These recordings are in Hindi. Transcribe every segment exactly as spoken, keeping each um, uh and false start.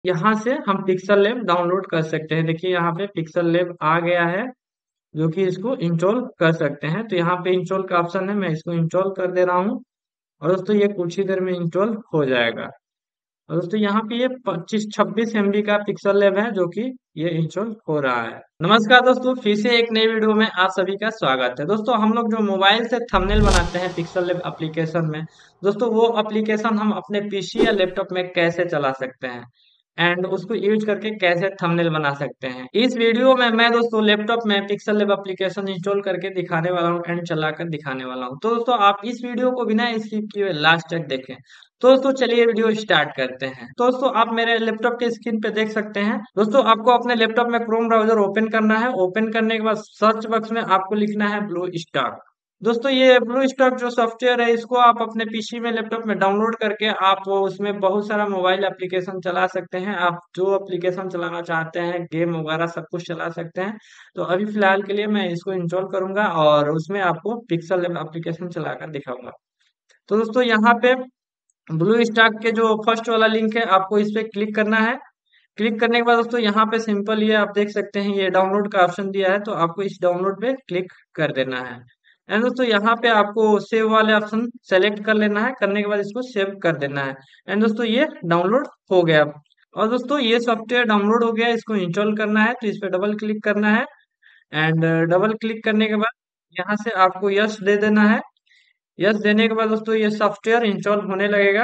यहाँ से हम पिक्सल लैब डाउनलोड कर सकते हैं। देखिए यहाँ पे पिक्सल लैब आ गया है, जो कि इसको इंस्टॉल कर सकते हैं। तो यहाँ पे इंस्टॉल का ऑप्शन है, मैं इसको इंस्टॉल कर दे रहा हूँ और दोस्तों ये कुछ ही देर में इंस्टॉल हो जाएगा। और दोस्तों यहाँ पे ये पच्चीस छब्बीस एमबी का पिक्सल लैब है, जो कि ये इंस्टॉल हो रहा है। नमस्कार दोस्तों, फिर से एक नई वीडियो में आप सभी का स्वागत है। दोस्तों हम लोग जो मोबाइल से थंबनेल बनाते हैं पिक्सल लैब एप्लीकेशन में, दोस्तों वो एप्लीकेशन हम अपने पीसी या लैपटॉप में कैसे चला सकते हैं एंड उसको यूज करके कैसे थंबनेल बना सकते हैं। इस वीडियो में मैं दोस्तों लैपटॉप में पिक्सल लैब एप्लीकेशन इंस्टॉल करके दिखाने वाला हूँ एंड चलाकर दिखाने वाला हूँ। तो दोस्तों आप इस वीडियो को बिना स्किप किए लास्ट तक देखें। तो दोस्तों चलिए वीडियो स्टार्ट करते हैं। तो दोस्तों आप मेरे लैपटॉप के स्क्रीन पे देख सकते हैं। दोस्तों आपको अपने लैपटॉप में क्रोम ब्राउजर ओपन करना है। ओपन करने के बाद सर्च बॉक्स में आपको लिखना है ब्लू स्टैक। दोस्तों ये ब्लू स्टैक जो सॉफ्टवेयर है, इसको आप अपने पीसी में लैपटॉप में डाउनलोड करके आप वो उसमें बहुत सारा मोबाइल एप्लीकेशन चला सकते हैं। आप जो एप्लीकेशन चलाना चाहते हैं, गेम वगैरह सब कुछ चला सकते हैं। तो अभी फिलहाल के लिए मैं इसको इंस्टॉल करूंगा और उसमें आपको पिक्सल लैब एप्लीकेशन चलाकर दिखाऊंगा। तो दोस्तों यहाँ पे ब्लू स्टैक के जो फर्स्ट वाला लिंक है, आपको इस पे क्लिक करना है। क्लिक करने के बाद दोस्तों यहाँ पे सिंपल ये आप देख सकते हैं, ये डाउनलोड का ऑप्शन दिया है, तो आपको इस डाउनलोड पे क्लिक कर देना है। एंड दोस्तों यहाँ पे आपको सेव वाले ऑप्शन सेलेक्ट कर लेना है। करने के बाद इसको सेव कर देना है। एंड दोस्तों ये डाउनलोड हो गया। और दोस्तों ये सॉफ्टवेयर डाउनलोड हो गया, इसको इंस्टॉल करना है, तो इस पे डबल क्लिक करना है। एंड डबल क्लिक करने के बाद यहाँ से आपको यस दे देना है। यस देने के बाद दोस्तों ये सॉफ्टवेयर इंस्टॉल होने लगेगा।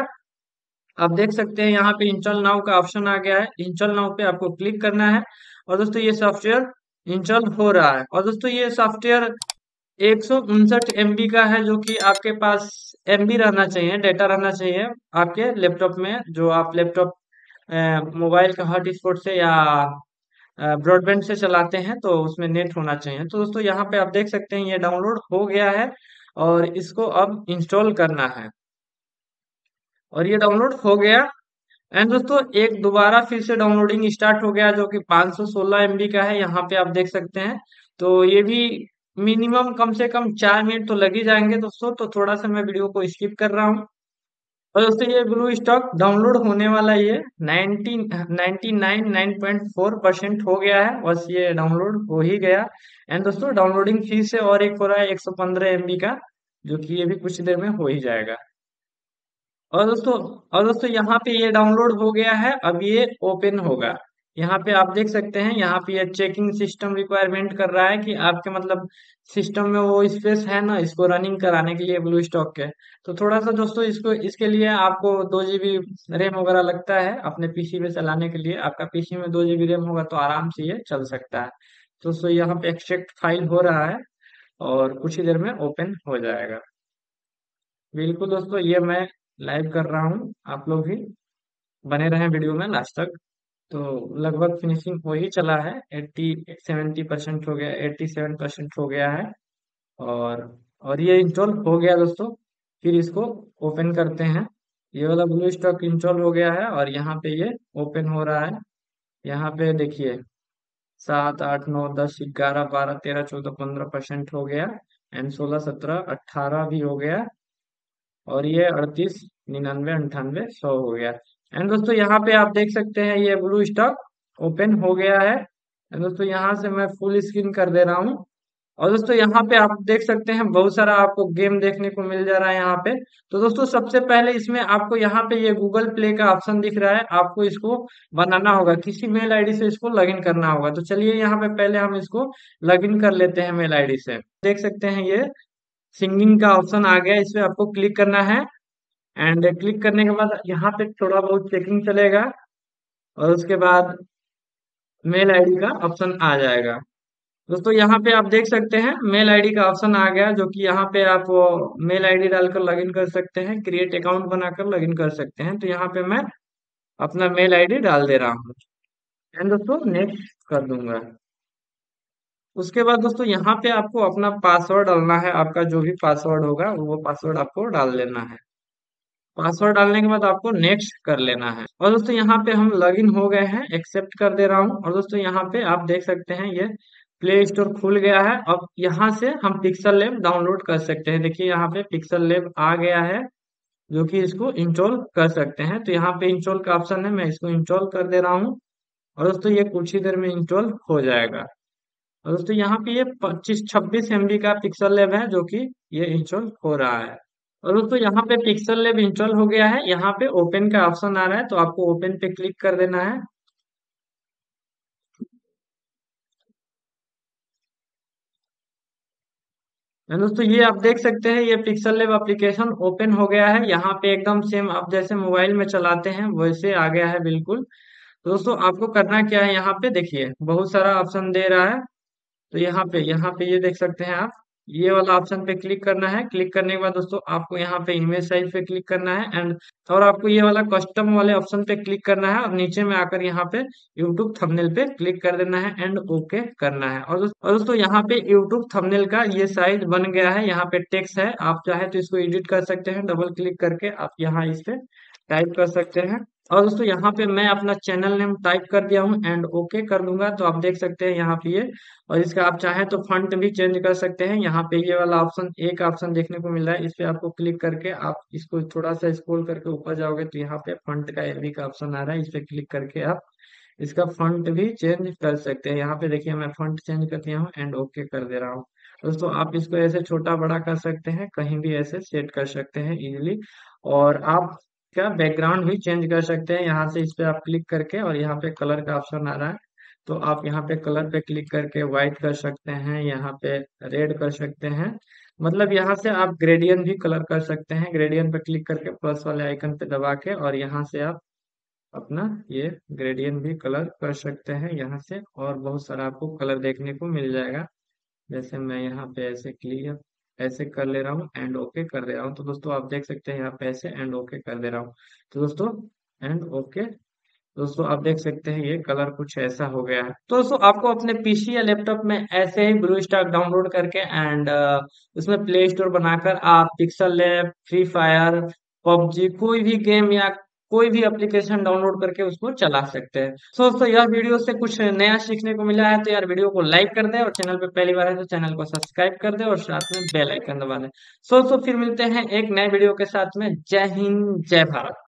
आप देख सकते हैं यहाँ पे इंस्टॉल नाउ का ऑप्शन आ गया है। इंस्टॉल नाउ पे आपको क्लिक करना है और दोस्तों ये सॉफ्टवेयर इंस्टॉल हो रहा है। और दोस्तों ये सॉफ्टवेयर एक सौ उनसठ एमबी का है, जो कि आपके पास एमबी रहना चाहिए, डेटा रहना चाहिए आपके लैपटॉप में। जो आप लैपटॉप मोबाइल का हॉटस्पॉट से या ब्रॉडबैंड से चलाते हैं, तो उसमें नेट होना चाहिए। तो दोस्तों यहाँ पे आप देख सकते हैं ये डाउनलोड हो गया है और इसको अब इंस्टॉल करना है। और ये डाउनलोड हो गया। एंड दोस्तों एक दोबारा फिर से डाउनलोडिंग स्टार्ट हो गया, जो कि पाँच सौ सोलह एमबी का है, यहाँ पे आप देख सकते हैं। तो ये भी मिनिमम कम से कम चार मिनट तो लग ही जाएंगे दोस्तों। तो थोड़ा सा मैं वीडियो को स्किप कर रहा हूँ। और दोस्तों ये ब्लू स्टॉक डाउनलोड होने वाला, ये ninety ninety nine nine point four percent हो गया है, बस ये डाउनलोड हो ही गया। एंड दोस्तों डाउनलोडिंग फिर से और एक हो रहा है एक सौ पंद्रह एमबी का, जो कि ये भी कुछ देर में हो ही जाएगा। और दोस्तों और दोस्तों यहाँ पे ये डाउनलोड हो गया है, अब ये ओपन होगा। यहाँ पे आप देख सकते हैं, यहाँ पे ये चेकिंग सिस्टम रिक्वायरमेंट कर रहा है कि आपके मतलब सिस्टम में वो स्पेस है ना, इसको रनिंग कराने के लिए ब्लू स्टॉक के। तो थोड़ा सा दोस्तों इसको इसके लिए आपको दो जीबी रैम वगैरह लगता है अपने पीसी में चलाने के लिए। आपका पीसी में दो जीबी रैम होगा तो आराम से ये चल सकता है। तो दोस्तों यहाँ पे एक्सट्रैक्ट फाइल हो रहा है और कुछ ही देर में ओपन हो जाएगा। बिल्कुल दोस्तों, ये मैं लाइव कर रहा हूँ, आप लोग भी बने रहें वीडियो में लास्ट तक। तो लगभग फिनिशिंग हो ही चला है, एट्टी सेवेंटी परसेंट हो गया, एट्टी सेवन परसेंट हो गया है। और और ये इंस्टॉल हो गया दोस्तों। फिर इसको ओपन करते हैं। ये वाला ब्लू स्टॉक इंस्टॉल हो गया है और यहाँ पे ये ओपन हो रहा है। यहाँ पे देखिए सात आठ नौ दस ग्यारह बारह तेरह चौदह पंद्रह परसेंट हो गया। एंड सोलह सत्रह अट्ठारह भी हो गया। और ये अड़तीस निन्यानवे अंठानवे सौ हो गया। एंड दोस्तों यहाँ पे आप देख सकते हैं ये ब्लू स्टॉक ओपन हो गया है। एंड दोस्तों यहाँ से मैं फुल स्क्रीन कर दे रहा हूँ। और दोस्तों यहाँ पे आप देख सकते हैं बहुत सारा आपको गेम देखने को मिल जा रहा है यहाँ पे। तो दोस्तों सबसे पहले इसमें आपको यहाँ पे ये गूगल प्ले का ऑप्शन दिख रहा है, आपको इसको बनाना होगा, किसी मेल आईडी से इसको लॉगिन करना होगा। तो चलिए यहाँ पे पहले हम इसको लॉगिन कर लेते हैं मेल आईडी से। देख सकते हैं ये सिंगिंग का ऑप्शन आ गया, इस पे आपको क्लिक करना है। एंड क्लिक करने के बाद यहाँ पे थोड़ा बहुत चेकिंग चलेगा और उसके बाद मेल आईडी का ऑप्शन आ जाएगा। दोस्तों यहाँ पे आप देख सकते हैं मेल आईडी का ऑप्शन आ गया, जो कि यहाँ पे आप मेल आईडी डालकर लॉगिन कर सकते हैं, क्रिएट अकाउंट बनाकर लॉगिन कर सकते हैं। तो यहाँ पे मैं अपना मेल आईडी डाल दे रहा हूँ एंड दोस्तों नेक्स्ट कर दूंगा। उसके बाद दोस्तों यहाँ पे आपको अपना पासवर्ड डालना है, आपका जो भी पासवर्ड होगा वो पासवर्ड आपको डाल लेना है। पासवर्ड डालने के बाद आपको नेक्स्ट कर लेना है। और दोस्तों यहाँ पे हम लॉगिन हो गए हैं, एक्सेप्ट कर दे रहा हूँ। और दोस्तों यहाँ पे आप देख सकते हैं ये प्ले स्टोर खुल गया है। अब यहाँ से हम पिक्सल लैब डाउनलोड कर सकते हैं। देखिए यहाँ पे पिक्सल लैब आ गया है जो कि इसको इंस्टॉल कर सकते हैं। तो यहाँ पे इंस्टॉल का ऑप्शन है, मैं इसको इंस्टॉल कर दे रहा हूँ और दोस्तों ये कुछ ही देर में इंस्टॉल हो जाएगा। और दोस्तों यहाँ पे ये पच्चीस छब्बीस एमबी का पिक्सल लैब है जो कि ये इंस्टॉल हो रहा है। और दोस्तों यहाँ पे पिक्सल लैब इंस्टॉल हो गया है, यहाँ पे ओपन का ऑप्शन आ रहा है तो आपको ओपन पे क्लिक कर देना है। और दोस्तों ये आप देख सकते हैं, ये पिक्सल लैब एप्लीकेशन ओपन हो गया है। यहाँ पे एकदम सेम आप जैसे मोबाइल में चलाते हैं वैसे आ गया है बिल्कुल। तो दोस्तों आपको करना क्या है, यहाँ पे देखिए बहुत सारा ऑप्शन दे रहा है। तो यहाँ पे यहाँ पे ये देख सकते हैं आप, ये वाला ऑप्शन पे क्लिक करना है। क्लिक करने के बाद दोस्तों आपको यहाँ पे इमेज साइज पे क्लिक करना है एंड और आपको ये वाला कस्टम वाले ऑप्शन पे क्लिक करना है और नीचे में आकर यहाँ पे यूट्यूब थंबनेल पे क्लिक कर देना है एंड ओके करना है। और दोस्तों और दोस्तों यहाँ पे यूट्यूब थंबनेल का ये साइज बन गया है। यहाँ पे टेक्स्ट है, आप चाहे तो इसको एडिट कर सकते हैं, डबल क्लिक करके आप यहाँ इस पे टाइप कर सकते हैं। और दोस्तों यहाँ पे मैं अपना चैनल नेम टाइप कर दिया हूँ एंड ओके कर दूंगा तो आप देख सकते हैं यहाँ पे ये। और इसका आप चाहें तो फंट भी चेंज कर सकते हैं। यहाँ पे ये वाला ऑप्शन एक ऑप्शन देखने को मिल रहा है, इस पे आपको क्लिक करके आप इसको थोड़ा सा स्क्रॉल करके ऊपर जाओगे तो यहाँ पे फंट का एलवी का ऑप्शन आ रहा है, इस पे क्लिक करके आप इसका फंट भी चेंज कर सकते हैं। यहाँ पे देखिए मैं फंट चेंज कर दिया हूँ एंड ओके कर दे रहा हूँ। दोस्तों आप इसको ऐसे छोटा बड़ा कर सकते हैं, कहीं भी ऐसे सेट कर सकते हैं इजीली। और आप क्या बैकग्राउंड भी चेंज कर सकते हैं, यहाँ से इस पे आप क्लिक करके और यहाँ पे कलर का ऑप्शन आ रहा है तो आप यहाँ पे कलर पे क्लिक करके व्हाइट कर सकते हैं, यहाँ पे रेड कर सकते हैं। मतलब यहाँ से आप ग्रेडियंट भी कलर कर सकते हैं, ग्रेडियंट पे क्लिक करके प्लस वाले आइकन पे दबा के और यहाँ से आप अपना ये ग्रेडियंट भी कलर कर सकते हैं यहाँ से। और बहुत सारा आपको कलर देखने को मिल जाएगा। जैसे मैं यहाँ पे ऐसे क्लियर ऐसे कर ले रहा हूँ एंड ओके कर दे रहा हूँ तो दोस्तों आप देख सकते हैं यहाँ पे ऐसे एंड ओके कर दे रहा हूँ। तो दोस्तों एंड ओके, दोस्तों आप देख सकते हैं ये कलर कुछ ऐसा हो गया है। तो दोस्तों आपको अपने पीसी या लैपटॉप में ऐसे ही ब्लू स्टैक डाउनलोड करके एंड उसमें प्ले स्टोर बनाकर आप pixel lab, free fire, PUBG कोई भी गेम या कोई भी एप्लीकेशन डाउनलोड करके उसको चला सकते हैं। सो दोस्तों यह वीडियो से कुछ नया सीखने को मिला है तो यार वीडियो को लाइक कर दे और चैनल पे पहली बार है तो चैनल को सब्सक्राइब कर दे और साथ में बेल आइकन दबा दे। सो दोस्तों फिर मिलते हैं एक नए वीडियो के साथ में। जय हिंद, जय भारत।